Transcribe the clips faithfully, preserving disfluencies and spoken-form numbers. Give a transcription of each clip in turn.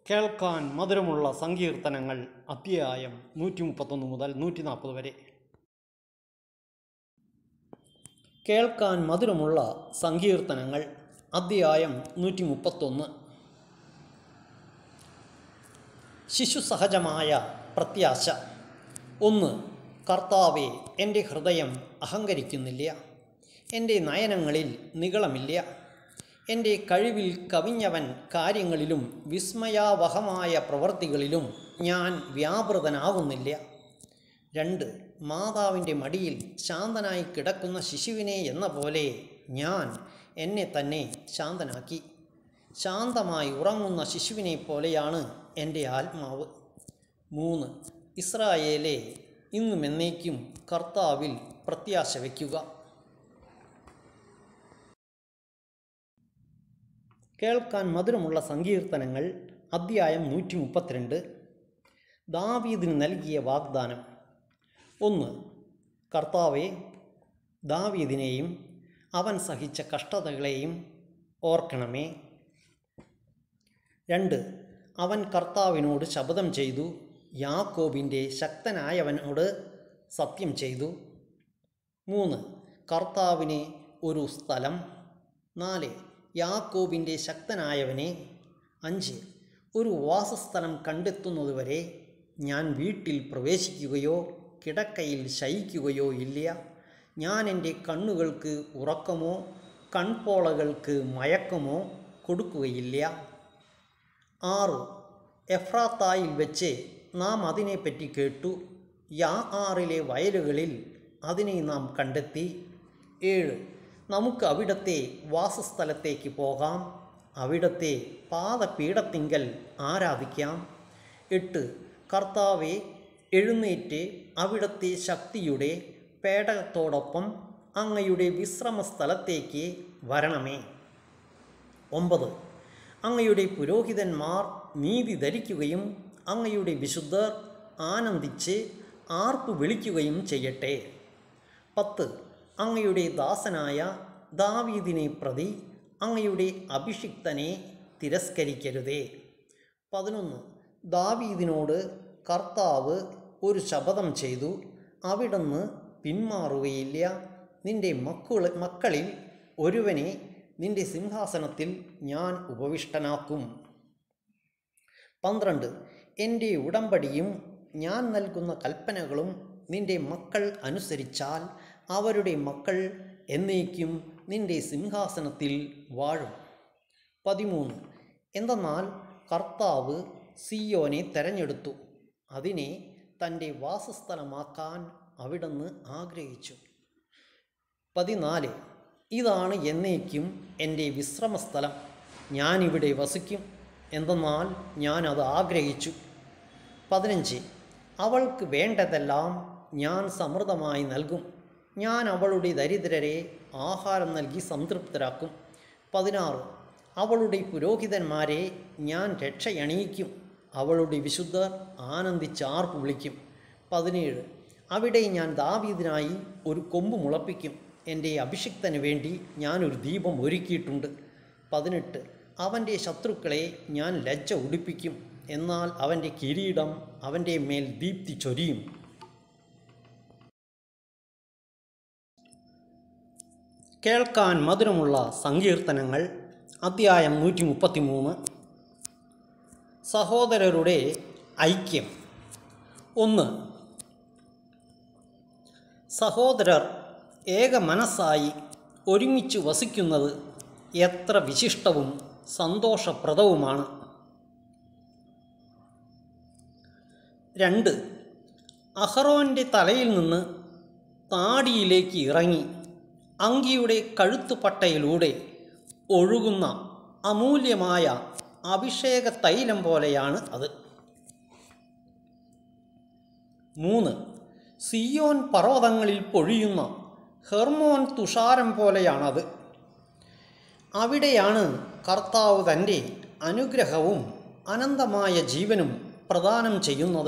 കേൾക്കാൻ മധുരമുള്ള സങ്കീർത്തനങ്ങൾ അധ്യായം നൂറ്റി മുപ്പത്തൊന്ന് മുതൽ നൂറ്റി നാൽപ്പത് വരെ. കേൾക്കാൻ മധുരമുള്ള സങ്കീർത്തനങ്ങൾ അധ്യായം നൂറ്റി മുപ്പത്തൊന്ന്. ശിശുസഹജമായ പ്രത്യാശ. ഒന്ന്. കർത്താവേ, എൻ്റെ ഹൃദയം അഹങ്കരിക്കുന്നില്ല, എൻ്റെ നയനങ്ങളിൽ നിഗളമില്ല. എൻ്റെ കഴിവിൽ കവിഞ്ഞവൻ കാര്യങ്ങളിലും വിസ്മയാവഹമായ പ്രവൃത്തികളിലും ഞാൻ വ്യാപൃതനാകുന്നില്ല. രണ്ട്. മാതാവിൻ്റെ മടിയിൽ ശാന്തനായി കിടക്കുന്ന ശിശുവിനെ എന്ന പോലെ ഞാൻ എന്നെ തന്നെ ശാന്തനാക്കി. ശാന്തമായി ഉറങ്ങുന്ന ശിശുവിനെ പോലെയാണ് എൻ്റെ ആത്മാവ്. മൂന്ന്. ഇസ്രായേലേ, ഇന്നും എന്നേക്കും കർത്താവിൽ പ്രത്യാശ വയ്ക്കുക. കേൾക്കാൻ മധുരമുള്ള സങ്കീർത്തനങ്ങൾ അധ്യായം നൂറ്റി മുപ്പത്തിരണ്ട്. ദാവീദിന് നൽകിയ വാഗ്ദാനം. ഒന്ന്. കർത്താവേ, ദാവീദിനെയും അവൻ സഹിച്ച കഷ്ടതകളെയും ഓർക്കണമേ. രണ്ട്. അവൻ കർത്താവിനോട് ശപഥം ചെയ്തു, യാക്കോബിൻ്റെ ശക്തനായവനോട് സത്യം ചെയ്തു. മൂന്ന്. കർത്താവിന് ഒരു സ്ഥലം. നാല്. യാക്കോബിൻ്റെ ശക്തനായവനെ. അഞ്ച്. ഒരു വാസസ്ഥലം കണ്ടെത്തുന്നതുവരെ ഞാൻ വീട്ടിൽ പ്രവേശിക്കുകയോ കിടക്കയിൽ ശയിക്കുകയോ ഇല്ല. ഞാൻ എൻ്റെ കണ്ണുകൾക്ക് ഉറക്കമോ കൺപോളകൾക്ക് മയക്കമോ കൊടുക്കുകയില്ല. ആറ്. എഫ്രാത്തായിൽ വെച്ച് നാം അതിനെപ്പറ്റി കേട്ടു, യാആറിലെ വയലുകളിൽ അതിനെ നാം കണ്ടെത്തി. ഏഴ്. നമുക്ക് അവിടത്തെ വാസസ്ഥലത്തേക്ക് പോകാം, അവിടത്തെ പാദപീഠത്തിങ്കൽ ആരാധിക്കാം. എട്ട്. കർത്താവെ, എഴുന്നേറ്റ് അവിടത്തെ ശക്തിയുടെ പേടകത്തോടൊപ്പം അങ്ങയുടെ വിശ്രമസ്ഥലത്തേക്ക് വരണമേ. ഒമ്പത്. അങ്ങയുടെ പുരോഹിതന്മാർ നീതി ധരിക്കുകയും അങ്ങയുടെ വിശുദ്ധർ ആനന്ദിച്ച് ആർപ്പു വിളിക്കുകയും ചെയ്യട്ടെ. പത്ത്. അങ്ങയുടെ ദാസനായ ദാവീദിനെ പ്രതി അങ്ങയുടെ അഭിഷിക്തനെ തിരസ്കരിക്കരുതേ. പതിനൊന്ന്. ദാവീദിനോട് കർത്താവ് ഒരു ശപഥം ചെയ്തു, അവിടുന്ന് പിന്മാറുകയില്ല. നിൻ്റെ മക്കള മക്കളിൽ ഒരുവനെ നിൻ്റെ സിംഹാസനത്തിൽ ഞാൻ ഉപവിഷ്ടനാക്കും. പന്ത്രണ്ട്. എൻ്റെ ഉടമ്പടിയും ഞാൻ നൽകുന്ന കൽപ്പനകളും നിൻ്റെ മക്കൾ അനുസരിച്ചാൽ അവരുടെ മക്കൾ എന്നേക്കും നിൻ്റെ സിംഹാസനത്തിൽ വാഴും. പതിമൂന്ന്. എന്തെന്നാൽ കർത്താവ് സിയോനെ തെരഞ്ഞെടുത്തു, അതിനെ തൻ്റെ വാസസ്ഥലമാക്കാൻ അവിടുന്ന് ആഗ്രഹിച്ചു. പതിനാല്. ഇതാണ് എന്നേക്കും എൻ്റെ വിശ്രമസ്ഥലം, ഞാനിവിടെ വസിക്കും, എന്തെന്നാൽ ഞാനത് ആഗ്രഹിച്ചു. പതിനഞ്ച്. അവൾക്ക് വേണ്ടതെല്ലാം ഞാൻ സമൃദ്ധമായി നൽകും, ഞാൻ അവളുടെ ദരിദ്രരെ ആഹാരം നൽകി സംതൃപ്തരാക്കും. പതിനാറ്. അവളുടെ പുരോഹിതന്മാരെ ഞാൻ രക്ഷയണിയിക്കും, അവളുടെ വിശുദ്ധർ ആനന്ദിച്ചാർപ്പ് വിളിക്കും. പതിനേഴ്. അവിടെ ഞാൻ ദാവീദിനായി ഒരു കൊമ്പ് മുളപ്പിക്കും, എൻ്റെ അഭിഷിക്തന് വേണ്ടി ഞാനൊരു ദീപം ഒരുക്കിയിട്ടുണ്ട്. പതിനെട്ട്. അവൻ്റെ ശത്രുക്കളെ ഞാൻ ലജ്ജ ഉടിപ്പിക്കും, എന്നാൽ അവൻ്റെ കിരീടം അവൻ്റെ മേൽ ദീപ്തി ചൊരിയും. കേൾക്കാൻ മധുരമുള്ള സങ്കീർത്തനങ്ങൾ അധ്യായം നൂറ്റി മുപ്പത്തി മൂന്ന്. സഹോദരരുടെ ഐക്യം. ഒന്ന്. സഹോദരർ ഏക മനസ്സായി ഒരുമിച്ച് വസിക്കുന്നത് എത്ര വിശിഷ്ടവും സന്തോഷപ്രദവുമാണ്. രണ്ട്. അഹറോൻ്റെ തലയിൽ നിന്ന് താടിയിലേക്ക് ഇറങ്ങി അങ്കിയുടെ കഴുത്തുപട്ടയിലൂടെ ഒഴുകുന്ന അമൂല്യമായ അഭിഷേക തൈലം പോലെയാണ് അത്. മൂന്ന്. സിയോൻ പർവ്വതങ്ങളിൽ പൊഴിയുന്ന ഹെർമോൻ തുഷാരം പോലെയാണത്. അവിടെയാണ് കർത്താവ് തൻ്റെ അനുഗ്രഹവും അനന്തമായ ജീവനും പ്രദാനം ചെയ്യുന്നത്.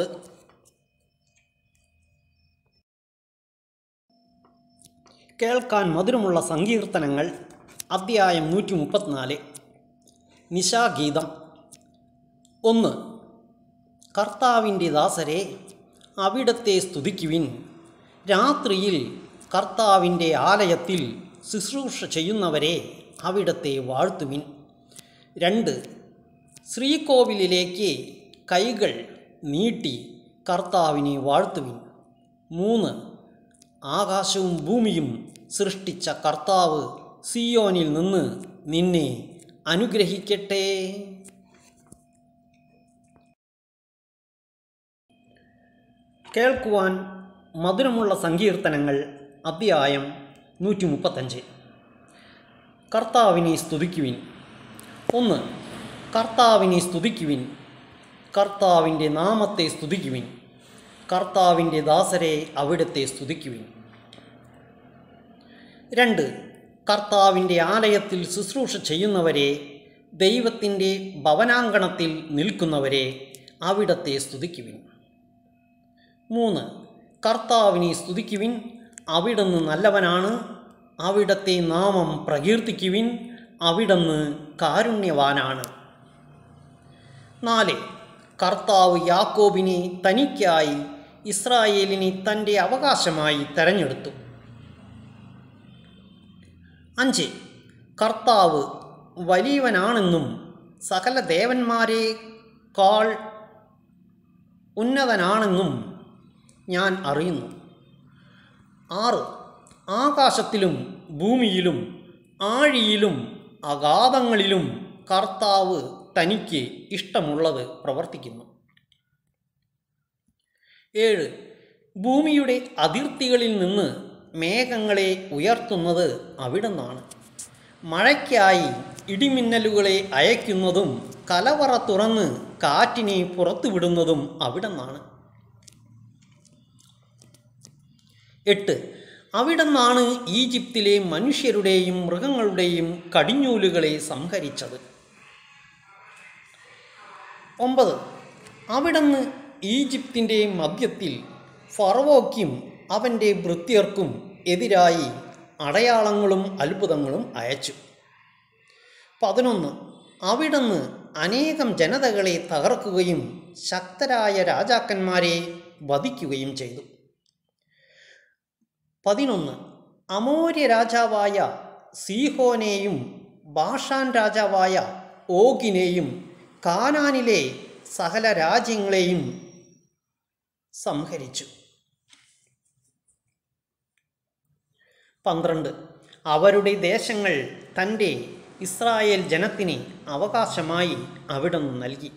കേൾക്കാൻ മധുരമുള്ള സങ്കീർത്തനങ്ങൾ അധ്യായം നൂറ്റി മുപ്പത്തിനാല്. നിശാഗീതം. ഒന്ന്, കർത്താവിൻ്റെ ദാസരെ അവിടത്തെ സ്തുതിക്കുവിൻ. രാത്രിയിൽ കർത്താവിൻ്റെ ആലയത്തിൽ ശുശ്രൂഷ ചെയ്യുന്നവരെ അവിടത്തെ വാഴ്ത്തുവിൻ. രണ്ട്, ശ്രീകോവിലിലേക്ക് കൈകൾ നീട്ടി കർത്താവിനെ വാഴ്ത്തുവിൻ. മൂന്ന്, ആകാശവും ഭൂമിയും സൃഷ്ടിച്ച കർത്താവ് സിയോനിൽ നിന്ന് നിന്നെ അനുഗ്രഹിക്കട്ടെ. കേൾക്കുവാൻ മധുരമുള്ള സങ്കീർത്തനങ്ങൾ അധ്യായം നൂറ്റി മുപ്പത്തഞ്ച്. കർത്താവിനെ സ്തുതിക്കുവിൻ. ഒന്ന്, കർത്താവിനെ സ്തുതിക്കുവിൻ. കർത്താവിൻ്റെ നാമത്തെ സ്തുതിക്കുവിൻ. കർത്താവിൻ്റെ ദാസരെ അവിടുത്തെ സ്തുതിക്കുവിൻ. രണ്ട്, കർത്താവിൻ്റെ ആലയത്തിൽ ശുശ്രൂഷ ചെയ്യുന്നവരെ, ദൈവത്തിൻ്റെ ഭവനാങ്കണത്തിൽ നിൽക്കുന്നവരെ അവിടത്തെ സ്തുതിക്കുവിൻ. മൂന്ന്, കർത്താവിനെ സ്തുതിക്കുവിൻ. അവിടുന്ന് നല്ലവനാണ്. അവിടത്തെ നാമം പ്രകീർത്തിക്കുവിൻ. അവിടുന്ന് കാരുണ്യവാനാണ്. നാല്, കർത്താവ് യാക്കോബിനെ തനിക്കായി, ഇസ്രായേലിനെ തൻ്റെ അവകാശമായി തെരഞ്ഞെടുത്തു. അഞ്ച്, കർത്താവ് വലിയവനാണെന്നും സകല ദേവന്മാരെക്കാൾ ഉന്നതനാണെന്നും ഞാൻ അറിയുന്നു. ആറ്, ആകാശത്തിലും ഭൂമിയിലും ആഴിയിലും അഗാധങ്ങളിലും കർത്താവ് തനിക്ക് ഇഷ്ടമുള്ളത് പ്രവർത്തിക്കുന്നു. ഏഴ്, ഭൂമിയുടെ അതിർത്തികളിൽ നിന്ന് മേഘങ്ങളെ ഉയർത്തുന്നത് അവിടുന്നാണ്. മഴയ്ക്കായി ഇടിമിന്നലുകളെ അയക്കുന്നതും കലവറ തുറന്ന് കാറ്റിനെ പുറത്തുവിടുന്നതും അവിടുന്നാണ്. എട്ട്, അവിടുന്നാണ് ഈജിപ്തിലെ മനുഷ്യരുടെയും മൃഗങ്ങളുടെയും കടിഞ്ഞൂലുകളെ സംഹരിച്ചത്. ഒമ്പത്, അവിടുന്ന് ഈജിപ്തിൻ്റെ മധ്യത്തിൽ ഫറവോയ്ക്കും അവൻ്റെ ഭൃത്യർക്കും എതിരായി അടയാളങ്ങളും അത്ഭുതങ്ങളും അയച്ചു. പതിനൊന്ന്, അവിടുന്ന് അനേകം ജനതകളെ തകർക്കുകയും ശക്തരായ രാജാക്കന്മാരെ വധിക്കുകയും ചെയ്തു. പതിനൊന്ന്, അമോര്യ രാജാവായ സീഹോനെയും ബാഷാൻ രാജാവായ ഓഗിനെയും കാനാനിലെ സകല രാജ്യങ്ങളെയും സംഹരിച്ചു. പന്ത്രണ്ട്, അവരുടെ ദേശങ്ങൾ തൻ്റെ ഇസ്രായേൽ ജനത്തിന് അവകാശമായി അവിടുന്ന് നൽകി.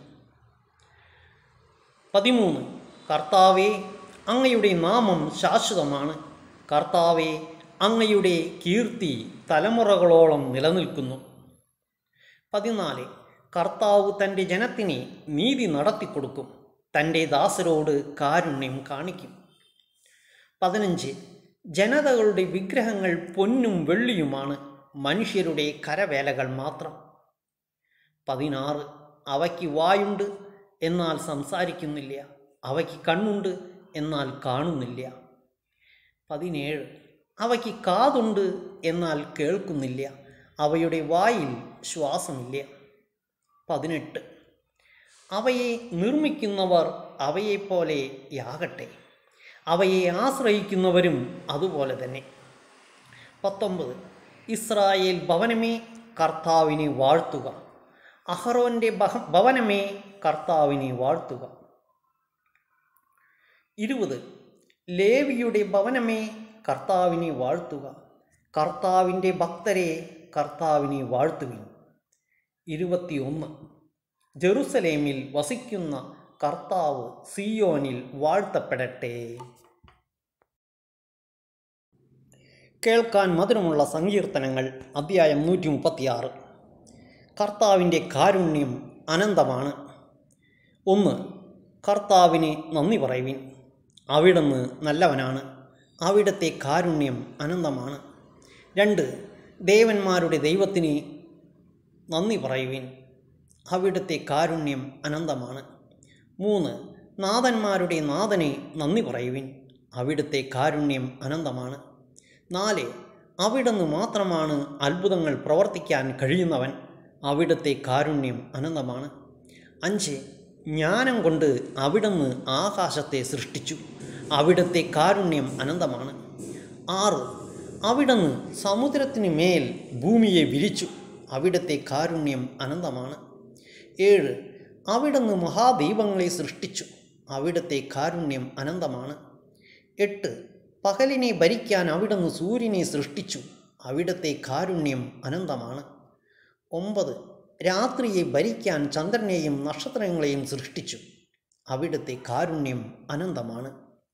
പതിമൂന്ന്, കർത്താവേ, അങ്ങയുടെ നാമം ശാശ്വതമാണ്. കർത്താവേ, അങ്ങയുടെ കീർത്തി തലമുറകളോളം നിലനിൽക്കുന്നു. പതിനാല്, കർത്താവ് തൻ്റെ ജനത്തിന് നീതി നടത്തിക്കൊടുക്കും. തൻ്റെ ദാസരോട് കാരുണ്യം കാണിക്കും. പതിനഞ്ച്, ജനതകളുടെ വിഗ്രഹങ്ങൾ പൊന്നും വെള്ളിയുമാണ്, മനുഷ്യരുടെ കരവേലകൾ മാത്രം. പതിനാറ്, അവയ്ക്ക് വായുണ്ട് എന്നാൽ സംസാരിക്കുന്നില്ല, അവയ്ക്ക് കണ്ണുണ്ട് എന്നാൽ കാണുന്നില്ല. പതിനേഴ്, അവയ്ക്ക് കാതുണ്ട് എന്നാൽ കേൾക്കുന്നില്ല, അവയുടെ വായിൽ ശ്വാസമില്ല. പതിനെട്ട്, അവയെ നിർമ്മിക്കുന്നവർ അവയെപ്പോലെയാകട്ടെ, അവയെ ആശ്രയിക്കുന്നവരും അതുപോലെ തന്നെ. പത്തൊമ്പത്, ഇസ്രായേൽ ഭവനമേ, കർത്താവിനെ വാഴ്ത്തുക. അഹറോൻ്റെ ഭവനമേ, കർത്താവിനെ വാഴ്ത്തുക. ഇരുപത്, ലേവിയുടെ ഭവനമേ, കർത്താവിനെ വാഴ്ത്തുക. കർത്താവിൻ്റെ ഭക്തരെ കർത്താവിനെ വാഴ്ത്തുവിൻ. ഇരുപത്തിയൊന്ന്, ജെറുസലേമിൽ വസിക്കുന്ന കർത്താവ് സിയോനിൽ വാഴ്ത്തപ്പെടട്ടെ. കേൾക്കാൻ മധുരമുള്ള സങ്കീർത്തനങ്ങൾ അധ്യായം നൂറ്റി മുപ്പത്തിയാറ്. കർത്താവിൻ്റെ കാരുണ്യം അനന്തമാണ്. ഒന്ന്, കർത്താവിന് നന്ദി പറയുവിൻ. അവിടുന്ന് നല്ലവനാണ്. അവിടുത്തെ കാരുണ്യം അനന്തമാണ്. രണ്ട്, ദേവന്മാരുടെ ദൈവത്തിന് നന്ദി പറയുവിൻ. അവിടുത്തെ കാരുണ്യം അനന്തമാണ്. മൂന്ന്, നാഥന്മാരുടെ നാഥനെ നന്ദി പറയുവിൻ. അവിടുത്തെ കാരുണ്യം അനന്തമാണ്. നാല്, അവിടുന്ന് മാത്രമാണ് അത്ഭുതങ്ങൾ പ്രവർത്തിക്കാൻ കഴിയുന്നവൻ. അവിടുത്തെ കാരുണ്യം അനന്തമാണ്. അഞ്ച്. ജ്ഞാനം കൊണ്ട് അവിടുന്ന് ആകാശത്തെ സൃഷ്ടിച്ചു. അവിടുത്തെ കാരുണ്യം അനന്തമാണ്. ആറ്. അവിടുന്ന് സമുദ്രത്തിന് മേൽ ഭൂമിയെ വിരിച്ചു. അവിടുത്തെ കാരുണ്യം അനന്തമാണ്. ഏഴ്. അവിടുന്ന് മഹാദീപങ്ങളെ സൃഷ്ടിച്ചു. അവിടുത്തെ കാരുണ്യം അനന്തമാണ്. എട്ട്. പകലിനെ ഭരിക്കാൻ അവിടുന്ന് സൂര്യനെ സൃഷ്ടിച്ചു. അവിടുത്തെ കാരുണ്യം അനന്തമാണ്. ഒമ്പത്. രാത്രിയെ ഭരിക്കാൻ ചന്ദ്രനെയും നക്ഷത്രങ്ങളെയും സൃഷ്ടിച്ചു. അവിടുത്തെ കാരുണ്യം അനന്തമാണ്.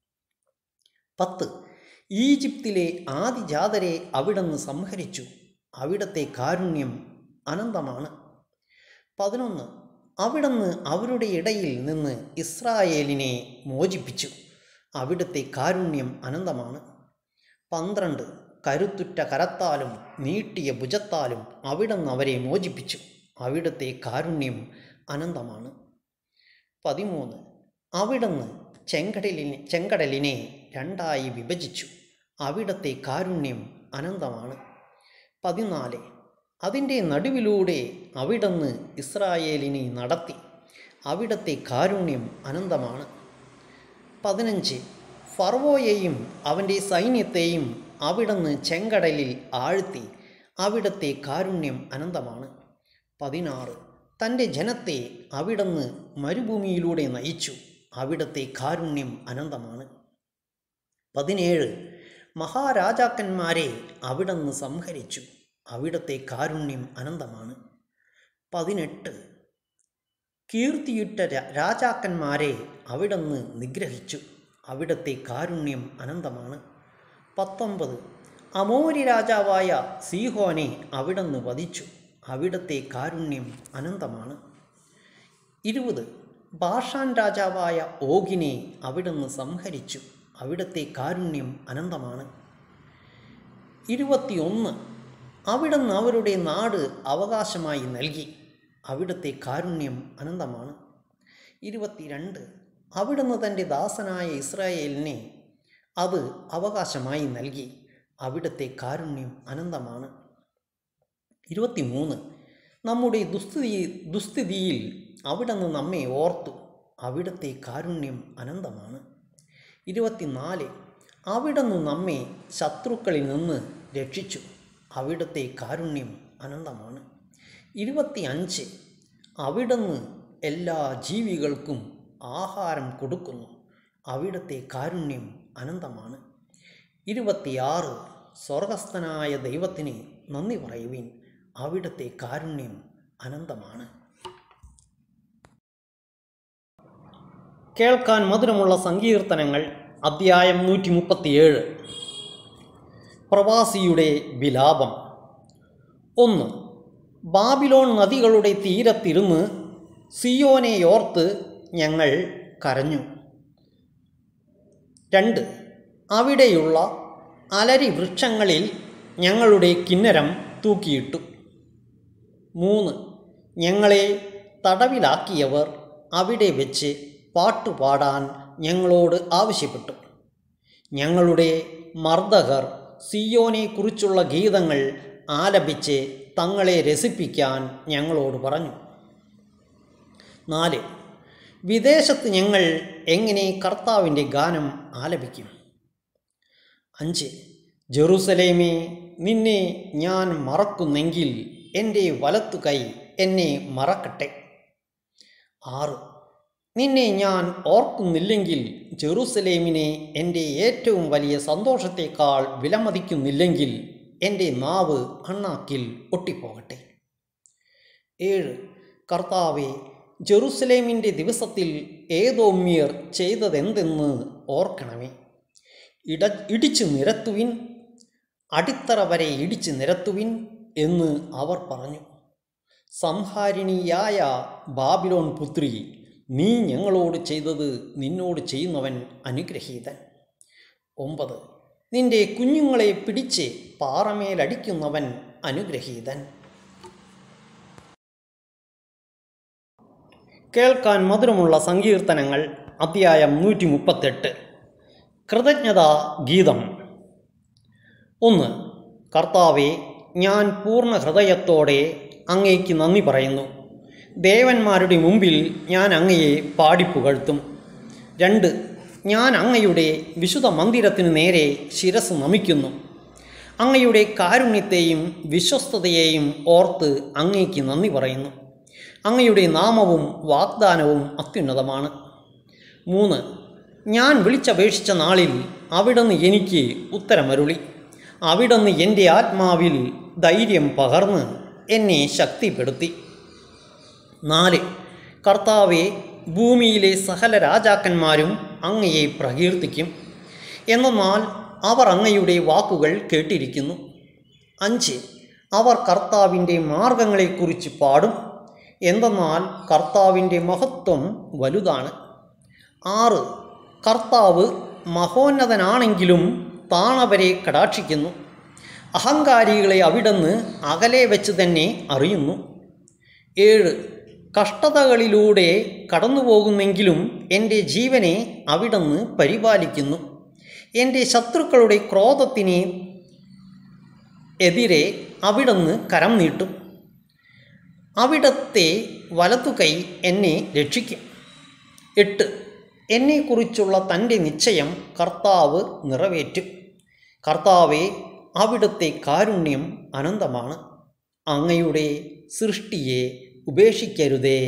പത്ത്. ഈജിപ്തിലെ ആദിജാതരെ അവിടുന്ന് സംഹരിച്ചു. അവിടുത്തെ കാരുണ്യം അനന്തമാണ്. പതിനൊന്ന്. അവിടുന്ന് അവരുടെ ഇടയിൽ നിന്ന് ഇസ്രായേലിനെ മോചിപ്പിച്ചു. അവിടുത്തെ കാരുണ്യം അനന്തമാണ്. പന്ത്രണ്ട്. കരുത്തുറ്റ കരത്താലും നീട്ടിയ ഭുജത്താലും അവിടുന്ന് അവരെ മോചിപ്പിച്ചു. അവിടുത്തെ കാരുണ്യം അനന്തമാണ്. പതിമൂന്ന്. അവിടുന്ന് ചെങ്കടലിനെ ചെങ്കടലിനെ രണ്ടായി വിഭജിച്ചു. അവിടുത്തെ കാരുണ്യം അനന്തമാണ്. പതിനാല്. അതിൻ്റെ നടുവിലൂടെ അവിടുന്ന് ഇസ്രായേലിനെ നടത്തി. അവിടുത്തെ കാരുണ്യം അനന്തമാണ്. പതിനഞ്ച്. ഫറവോയെയും അവൻ്റെ സൈന്യത്തെയും അവിടുന്ന് ചെങ്കടലിൽ ആഴ്ത്തി. അവിടുത്തെ കാരുണ്യം അനന്തമാണ്. പതിനാറ്. തൻ്റെ ജനത്തെ അവിടുന്ന് മരുഭൂമിയിലൂടെ നയിച്ചു. അവിടുത്തെ കാരുണ്യം അനന്തമാണ്. പതിനേഴ്. മഹാരാജാക്കന്മാരെ അവിടുന്ന് സംഹരിച്ചു. അവിടുത്തെ കാരുണ്യം അനന്തമാണ്. പതിനെട്ട്. കീർത്തിയുറ്റ രാജാക്കന്മാരെ അവിടുന്ന് നിഗ്രഹിച്ചു. അവിടുത്തെ കാരുണ്യം അനന്തമാണ്. പത്തൊമ്പത്. അമോരി രാജാവായ സീഹോനെ അവിടുന്ന് വധിച്ചു. അവിടുത്തെ കാരുണ്യം അനന്തമാണ്. ഇരുപത്. ബാഷാൻ രാജാവായ ഓഗിനെ അവിടുന്ന് സംഹരിച്ചു. അവിടുത്തെ കാരുണ്യം അനന്തമാണ്. ഇരുപത്തിയൊന്ന്. അവിടുന്ന് അവരുടെ നാട് അവകാശമായി നൽകി. അവിടുത്തെ കാരുണ്യം അനന്തമാണ്. ഇരുപത്തിരണ്ട്. അവിടുന്ന് തൻ്റെ ദാസനായ ഇസ്രായേലിനെ അത് അവകാശമായി നൽകി. അവിടുത്തെ കാരുണ്യം അനന്തമാണ്. ഇരുപത്തിമൂന്ന്. നമ്മുടെ ദുസ്ഥിതി ദുസ്ഥിതിയിൽ അവിടുന്ന് നമ്മെ ഓർത്തു. അവിടുത്തെ കാരുണ്യം അനന്തമാണ്. ഇരുപത്തിനാല്. അവിടുന്ന് നമ്മെ ശത്രുക്കളിൽ നിന്ന് രക്ഷിച്ചു. അവിടുത്തെ കാരുണ്യം അനന്തമാണ്. ഇരുപത്തി അഞ്ച്. അവിടുന്ന് എല്ലാ ജീവികൾക്കും ആഹാരം കൊടുക്കുന്നു. അവിടുത്തെ കാരുണ്യം അനന്തമാണ്. ഇരുപത്തിയാറ്. സ്വർഗസ്ഥനായ ദൈവത്തിന് നന്ദി പറയുവിൻ. അവിടുത്തെ കാരുണ്യം അനന്തമാണ്. കേൾക്കാൻ മധുരമുള്ള സങ്കീർത്തനങ്ങൾ അധ്യായം നൂറ്റി മുപ്പത്തിയേഴ്. പ്രവാസിയുടെ വിലാപം. ഒന്ന്. ബാബിലോൺ നദികളുടെ തീരത്തിരുന്ന് സിയോനെയോർത്ത് ഞങ്ങൾ കരഞ്ഞു. രണ്ട്. അവിടെയുള്ള അലരി വൃക്ഷങ്ങളിൽ ഞങ്ങളുടെ കിന്നരം തൂക്കിയിട്ടു. മൂന്ന്. ഞങ്ങളെ തടവിലാക്കിയവർ അവിടെ വെച്ച് പാട്ടുപാടാൻ ഞങ്ങളോട് ആവശ്യപ്പെട്ടു. ഞങ്ങളുടെ മർദ്ദകർ സിയോനെക്കുറിച്ചുള്ള ഗീതങ്ങൾ ആലപിച്ച് തങ്ങളെ രസിപ്പിക്കാൻ ഞങ്ങളോട് പറഞ്ഞു. നാല്. വിദേശത്ത് ഞങ്ങൾ എങ്ങനെ കർത്താവിൻ്റെ ഗാനം ആലപിക്കും? അഞ്ച്. ജെറുസലേമേ, നിന്നെ ഞാൻ മറക്കുന്നെങ്കിൽ എൻ്റെ വലത്തു കൈ എന്നെ മറക്കട്ടെ. ആറ്. നിന്നെ ഞാൻ ഓർക്കുന്നില്ലെങ്കിൽ, ജെറുസലേമിനെ എൻ്റെ ഏറ്റവും വലിയ സന്തോഷത്തേക്കാൾ വിലമതിക്കുന്നില്ലെങ്കിൽ എൻ്റെ നാവ് അണ്ണാക്കിൽ ഒട്ടിപ്പോകട്ടെ. ഏഴ്. കർത്താവേ, ജെറുസലേമിൻ്റെ ദിവസത്തിൽ ഏദോമ്യർ ചെയ്തതെന്തെന്ന് ഓർക്കണമേ. ഇട ഇടിച്ചു നിരത്തുവിൻ, അടിത്തറ വരെ ഇടിച്ചു നിരത്തുവിൻ എന്ന് അവർ പറഞ്ഞു. സംഹാരിണിയായ ബാബിലോൺ പുത്രി, നീ ഞങ്ങളോട് ചെയ്തത് നിന്നോട് ചെയ്യുന്നവൻ അനുഗ്രഹീതൻ. ഒമ്പത്. നിന്റെ കുഞ്ഞുങ്ങളെ പിടിച്ച് പാറമേലടിക്കുന്നവൻ അനുഗ്രഹീതൻ. കേൾക്കാൻ മധുരമുള്ള സങ്കീർത്തനങ്ങൾ അധ്യായം നൂറ്റി മുപ്പത്തെട്ട്. കൃതജ്ഞതാ ഗീതം. ഒന്ന്. കർത്താവെ, ഞാൻ പൂർണ്ണ ഹൃദയത്തോടെ അങ്ങേക്ക് നന്ദി പറയുന്നു. ദേവന്മാരുടെ മുമ്പിൽ ഞാൻ അങ്ങയെ പാടിപ്പുകഴ്ത്തും. രണ്ട്, ഞാൻ അങ്ങയുടെ വിശുദ്ധ മന്ദിരത്തിനു നേരെ ശിരസ് നമിക്കുന്നു. അങ്ങയുടെ കാരുണ്യത്തെയും വിശ്വസ്തതയെയും ഓർത്ത് അങ്ങേക്ക് നന്ദി പറയുന്നു. അങ്ങയുടെ നാമവും വാഗ്ദാനവും അത്യുന്നതമാണ്. മൂന്ന്, ഞാൻ വിളിച്ചപേക്ഷിച്ച നാളിൽ അവിടുന്ന് എനിക്ക് ഉത്തരമരുളി. അവിടുന്ന് എൻ്റെ ആത്മാവിൽ ധൈര്യം പകർന്ന് എന്നെ ശക്തിപ്പെടുത്തി. നാല്, കർത്താവെ, ഭൂമിയിലെ സകല രാജാക്കന്മാരും അങ്ങയെ പ്രകീർത്തിക്കും, എന്നാൽ അവർ അങ്ങയുടെ വാക്കുകൾ കേട്ടിരിക്കുന്നു. അഞ്ച്, അവർ കർത്താവിൻ്റെ മാർഗങ്ങളെക്കുറിച്ച് പാടും, എന്തെന്നാൽ കർത്താവിൻ്റെ മഹത്വം വലുതാണ്. ആറ്, കർത്താവ് മഹോന്നതനാണെങ്കിലും താണവരെ കടാക്ഷിക്കുന്നു. അഹങ്കാരികളെ അവിടുന്ന് അകലെ വെച്ച് തന്നെ അറിയുന്നു. ഏഴ്, കഷ്ടതകളിലൂടെ കടന്നു പോകുന്നെങ്കിലും എൻ്റെ ജീവനെ അവിടുന്ന് പരിപാലിക്കുന്നു. എൻ്റെ ശത്രുക്കളുടെ ക്രോധത്തിന് എതിരെ അവിടുന്ന് കരം നീട്ടും. അവിടുത്തെ വലതുകൈ എന്നെ രക്ഷിക്കും. എട്ട്, എന്നെക്കുറിച്ചുള്ള തൻ്റെ നിശ്ചയം കർത്താവ് നിറവേറ്റും. കർത്താവെ, അവിടുത്തെ കാരുണ്യം അനന്തമാണ്. അങ്ങയുടെ സൃഷ്ടിയെ ഉപേക്ഷിക്കരുതേ.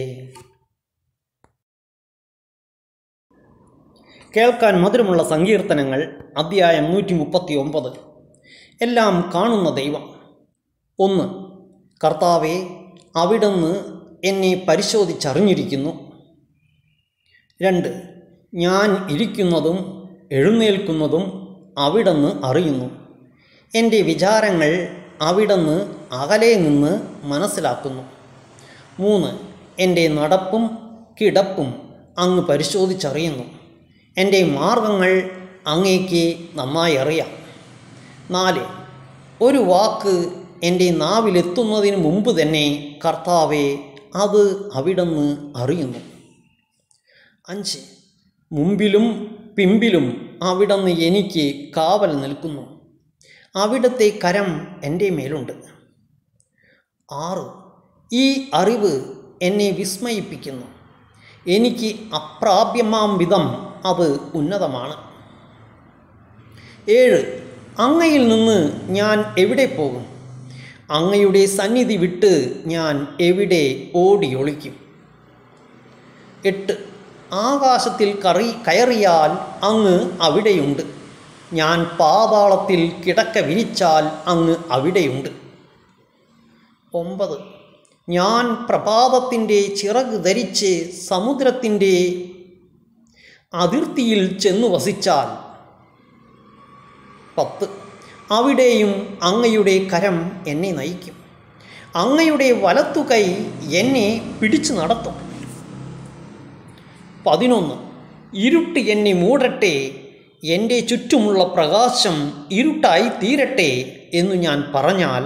കേൾക്കാൻ മധുരമുള്ള സങ്കീർത്തനങ്ങൾ, അധ്യായം നൂറ്റി മുപ്പത്തി ഒമ്പത്. എല്ലാം കാണുന്ന ദൈവം. ഒന്ന്, കർത്താവെ, അവിടുന്ന് എന്നെ പരിശോധിച്ചറിഞ്ഞിരിക്കുന്നു. രണ്ട്, ഞാൻ ഇരിക്കുന്നതും എഴുന്നേൽക്കുന്നതും അവിടുന്ന് അറിയുന്നു. എൻ്റെ വിചാരങ്ങൾ അവിടുന്ന് അകലെ നിന്ന് മനസ്സിലാക്കുന്നു. മൂന്ന്, എൻ്റെ നടപ്പും കിടപ്പും അങ്ങ് പരിശോധിച്ചറിയുന്നു. എൻ്റെ മാർഗങ്ങൾ അങ്ങേക്ക് നന്നായി അറിയാം. നാല്, ഒരു വാക്ക് എൻ്റെ നാവിലെത്തുന്നതിന് മുമ്പ് തന്നെ കർത്താവെ, അത് അവിടുന്ന് അറിയുന്നു. അഞ്ച്, മുമ്പിലും പിമ്പിലും അവിടുന്ന് എനിക്ക് കാവൽ നിൽക്കുന്നു. അവിടുത്തെ കരം എൻ്റെ മേലുണ്ട്. ആറ്, ഈ അറിവ് എന്നെ വിസ്മയിപ്പിക്കുന്നു. എനിക്ക് അപ്രാപ്യമാം വിധം അത് ഉന്നതമാണ്. ഏഴ്, അങ്ങയിൽ നിന്ന് ഞാൻ എവിടെ പോകും? അങ്ങയുടെ സന്നിധി വിട്ട് ഞാൻ എവിടെ ഓടിയൊളിക്കും? എട്ട്, ആകാശത്തിൽ കറി കയറിയാൽ അങ്ങ് അവിടെയുണ്ട്. ഞാൻ പാതാളത്തിൽ കിടക്ക വിരിച്ചാൽ അങ്ങ് അവിടെയുണ്ട്. ഒമ്പത്, ഞാൻ പ്രഭാതത്തിൻ്റെ ചിറക് ധരിച്ച് സമുദ്രത്തിൻ്റെ അതിർത്തിയിൽ ചെന്നു വസിച്ചാൽ. പത്ത്, അവിടെയും അങ്ങയുടെ കരം എന്നെ നയിക്കും. അങ്ങയുടെ വലത്തുകൈ എന്നെ പിടിച്ചു നടത്തും. പതിനൊന്ന്, ഇരുട്ട് എന്നെ മൂടട്ടെ, എൻ്റെ ചുറ്റുമുള്ള പ്രകാശം ഇരുട്ടായി തീരട്ടെ എന്നു ഞാൻ പറഞ്ഞാൽ.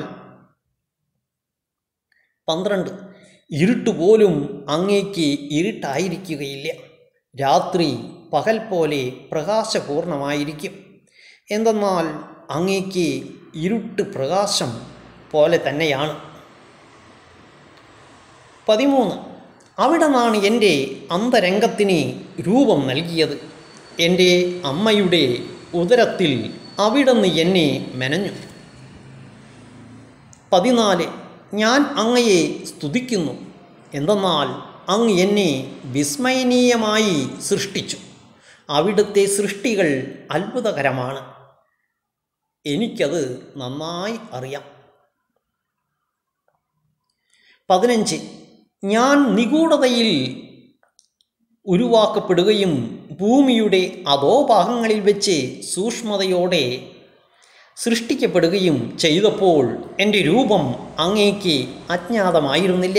പന്ത്രണ്ട്, ഇരുട്ടുപോലും അങ്ങേക്ക് ഇരുട്ടായിരിക്കുകയില്ല. രാത്രി പകൽ പോലെ പ്രകാശപൂർണമായിരിക്കും, എന്തെന്നാൽ അങ്ങേക്ക് ഇരുട്ട് പ്രകാശം പോലെ തന്നെയാണ്. പതിമൂന്ന്, അവിടുന്നാണ് എൻ്റെ അന്തരംഗത്തിന് രൂപം നൽകിയത്. എൻ്റെ അമ്മയുടെ ഉദരത്തിൽ അവിടുന്ന് എന്നെ മെനഞ്ഞു. പതിനാല്, ഞാൻ അങ്ങയെ സ്തുതിക്കുന്നു, എന്തെന്നാൽ അങ്ങ് എന്നെ വിസ്മയനീയമായി സൃഷ്ടിച്ചു. അവിടുത്തെ സൃഷ്ടികൾ അത്ഭുതകരമാണ്, എനിക്കത് നന്നായി അറിയാം. പതിനഞ്ച്, ഞാൻ നിഗൂഢതയിൽ ഉരുവാക്കപ്പെടുകയും ഭൂമിയുടെ അധോഭാഗങ്ങളിൽ വെച്ച് സൂക്ഷ്മതയോടെ സൃഷ്ടിക്കപ്പെടുകയും ചെയ്തപ്പോൾ എൻ്റെ രൂപം അങ്ങേക്ക് അജ്ഞാതമായിരുന്നില്ല.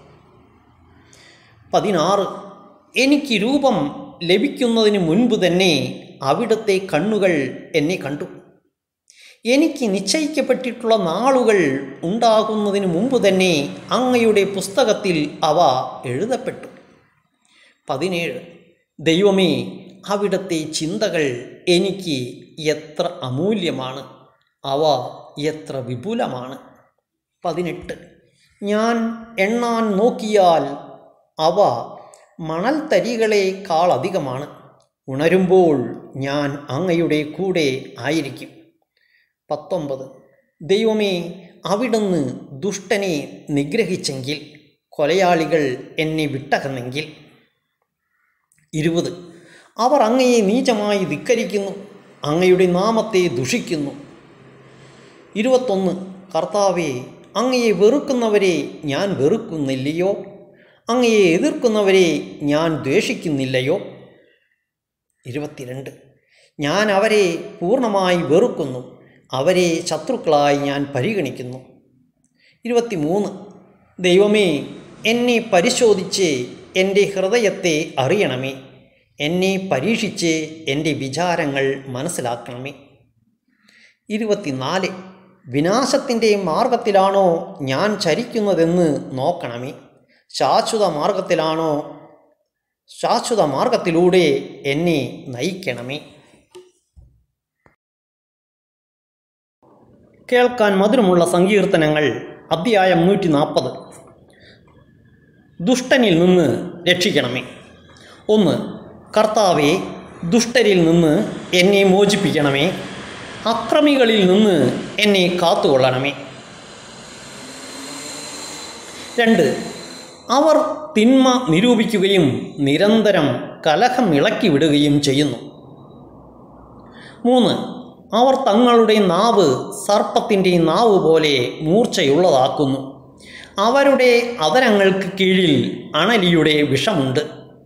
പതിനാറ്, എനിക്ക് രൂപം ലഭിക്കുന്നതിന് മുൻപ് തന്നെ അവിടുത്തെ കണ്ണുകൾ എന്നെ കണ്ടു. എനിക്ക് നിശ്ചയിക്കപ്പെട്ടിട്ടുള്ള നാളുകൾ ഉണ്ടാകുന്നതിന് മുമ്പ് തന്നെ അങ്ങയുടെ പുസ്തകത്തിൽ അവ എഴുതപ്പെട്ടു. പതിനേഴ്, ദൈവമേ, അവിടുത്തെ ചിന്തകൾ എനിക്ക് എത്ര അമൂല്യമാണ്, അവ എത്ര വിപുലമാണ്. പതിനെട്ട്, ഞാൻ എണ്ണാൻ നോക്കിയാൽ അവ മണൽത്തരികളെക്കാളധികമാണ്. ഉണരുമ്പോൾ ഞാൻ അങ്ങയുടെ കൂടെ ആയിരിക്കും. പത്തൊമ്പത്. ദൈവമേ, അവിടുന്ന് ദുഷ്ടനെ നിഗ്രഹിച്ചെങ്കിൽ, കൊലയാളികൾ എന്നെ വിട്ടകന്നെങ്കിൽ. ഇരുപത്. അവർ അങ്ങയെ നീചമായി ധിക്കരിക്കുന്നു, അങ്ങയുടെ നാമത്തെ ദുഷിക്കുന്നു. ഇരുപത്തൊന്ന്. കർത്താവേ, അങ്ങയെ വെറുക്കുന്നവരെ ഞാൻ വെറുക്കുന്നില്ലയോ? അങ്ങയെ എതിർക്കുന്നവരെ ഞാൻ ദ്വേഷിക്കുന്നില്ലയോ? ഇരുപത്തിരണ്ട്. ഞാൻ അവരെ പൂർണ്ണമായി വെറുക്കുന്നു, അവരെ ശത്രുക്കളായി ഞാൻ പരിഗണിക്കുന്നു. ഇരുപത്തിമൂന്ന്. ദൈവമേ, എന്നെ പരിശോധിച്ച് എൻ്റെ ഹൃദയത്തെ അറിയണമേ, എന്നെ പരീക്ഷിച്ച് എൻ്റെ വിചാരങ്ങൾ മനസ്സിലാക്കണമേ. ഇരുപത്തിനാല്. വിനാശത്തിൻ്റെ മാർഗത്തിലാണോ ഞാൻ ചരിക്കുന്നതെന്ന് നോക്കണമേ, ശാശ്വത മാർഗത്തിലാണോ ശാശ്വത മാർഗത്തിലൂടെ എന്നെ നയിക്കണമേ. കേൾക്കാൻ മധുരമുള്ള സങ്കീർത്തനങ്ങൾ അധ്യായം നൂറ്റി നാൽപ്പത്. ദുഷ്ടനിൽ നിന്ന് രക്ഷിക്കണമേ. ഒന്ന്. കർത്താവേ, ദുഷ്ടരിൽ നിന്ന് എന്നെ മോചിപ്പിക്കണമേ, അക്രമികളിൽ നിന്ന് എന്നെ കാത്തുകൊള്ളണമേ. രണ്ട്. അവർ തിന്മ നിരൂപിക്കുകയും നിരന്തരം കലഹം ഇളക്കി വിടുകയും ചെയ്യുന്നു. മൂന്ന്. അവർ തങ്ങളുടെ നാവ് സർപ്പത്തിൻ്റെ നാവ് പോലെ മൂർച്ചയുള്ളതാക്കുന്നു, അവരുടെ അധരങ്ങൾക്ക് കീഴിൽ അണലിയുടെ വിഷമുണ്ട്.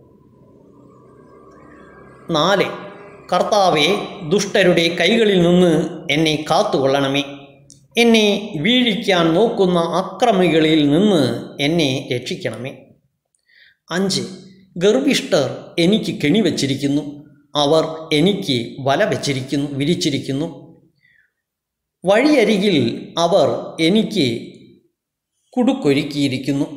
നാല്. കർത്താവേ, ദുഷ്ടരുടെ കൈകളിൽ നിന്ന് എന്നെ കാത്തുകൊള്ളണമേ, എന്നെ വീഴിക്കാൻ നോക്കുന്ന അക്രമികളിൽ നിന്ന് എന്നെ രക്ഷിക്കണമേ. അഞ്ച്. ഗർവിഷ്ഠർ എനിക്ക് കെണി വച്ചിരിക്കുന്നു, അവർ എനിക്ക് വല വച്ചിരിക്കുന്നു വിരിച്ചിരിക്കുന്നു. വഴിയരികിൽ അവർ എനിക്ക് കുടുക്കൊരുക്കിയിരിക്കുന്നു.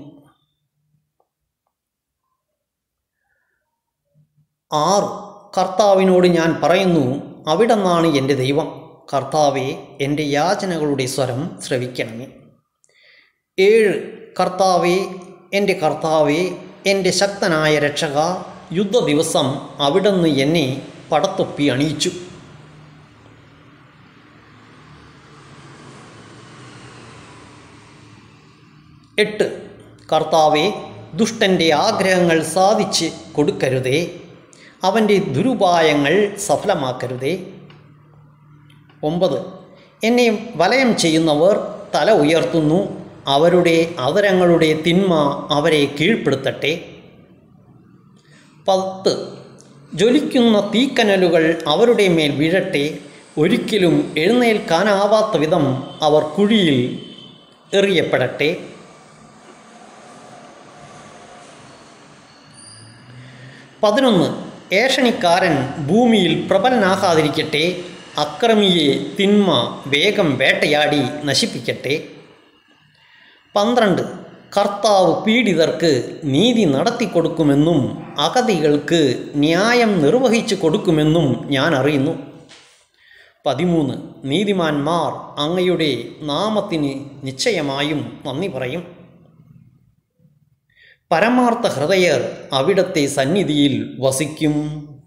ആറ്. കർത്താവിനോട് ഞാൻ പറയുന്നു, അവിടുന്നാണ് എൻ്റെ ദൈവം. കർത്താവെ, എൻ്റെ യാചനകളുടെ സ്വരം ശ്രവിക്കണമേ. ഏഴ്. കർത്താവെ, എൻ്റെ കർത്താവെ, എൻ്റെ ശക്തനായ രക്ഷക, യുദ്ധ ദിവസം അവിടുന്ന് എന്നെ പടത്തൊപ്പി അണിയിച്ചു. എട്ട്. കർത്താവെ, ദുഷ്ടൻ്റെ ആഗ്രഹങ്ങൾ സാധിച്ച് കൊടുക്കരുതേ, അവൻ്റെ ദുരുപായങ്ങൾ സഫലമാക്കരുതേ. ഒമ്പത്. എന്നെ വലയം ചെയ്യുന്നവർ തല ഉയർത്തുന്നു, അവരുടെ അധരങ്ങളുടെ തിന്മ അവരെ കീഴ്പ്പെടുത്തട്ടെ. പത്ത്. ജ്വലിക്കുന്ന തീക്കനലുകൾ അവരുടെ മേൽ വീഴട്ടെ, ഒരിക്കലും എഴുന്നേൽക്കാനാവാത്ത വിധം അവർ കുഴിയിൽ എറിയപ്പെടട്ടെ. പതിനൊന്ന്. ഏഷണിക്കാരൻ ഭൂമിയിൽ പ്രബലനാകാതിരിക്കട്ടെ, അക്രമിയെ തിന്മ വേഗം വേട്ടയാടി നശിപ്പിക്കട്ടെ. പന്ത്രണ്ട്. കർത്താവ് പീഡിതർക്ക് നീതി നടത്തിക്കൊടുക്കുമെന്നും അഗതികൾക്ക് ന്യായം നിർവഹിച്ചു കൊടുക്കുമെന്നും ഞാൻ അറിയുന്നു. പതിമൂന്ന്. നീതിമാന്മാർ അങ്ങയുടെ നാമത്തിന് നിശ്ചയമായും നന്ദി പറയും. പരമാർത്ഥ ഹൃദയർ അവിടുത്തെ സന്നിധിയിൽ വസിക്കും.